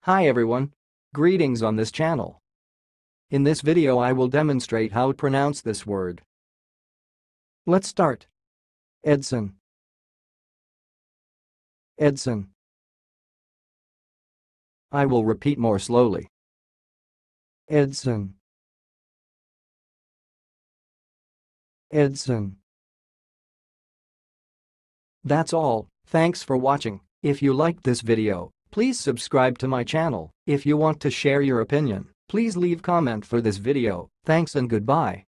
Hi everyone. Greetings on this channel. In this video I will demonstrate how to pronounce this word. Let's start. Edson. Edson. I will repeat more slowly. Edson. Edson. That's all. Thanks for watching. If you liked this video, please subscribe to my channel. If you want to share your opinion, please leave comment for this video. Thanks and goodbye.